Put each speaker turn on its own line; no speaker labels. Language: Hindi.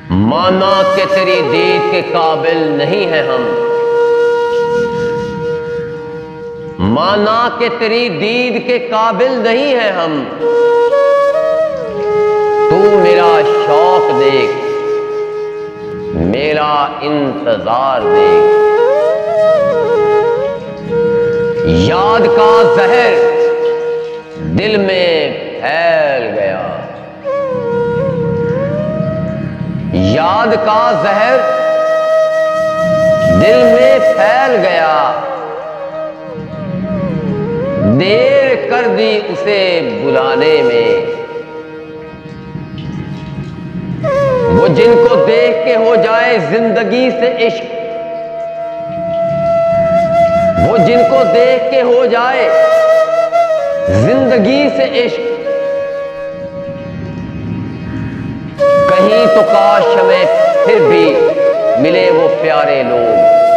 माना कि तेरी दीद के काबिल नहीं है हम, माना कि तेरी दीद के काबिल नहीं है हम। तू मेरा शौक देख, मेरा इंतजार देख। याद का जहर दिल में फैल गया, याद का जहर दिल में फैल गया। देर कर दी उसे बुलाने में, वो जिनको देख के हो जाए जिंदगी से इश्क, वो जिनको देख के हो जाए जिंदगी से इश्क। कहीं तो काश हमें फिर भी मिले वो प्यारे लोग,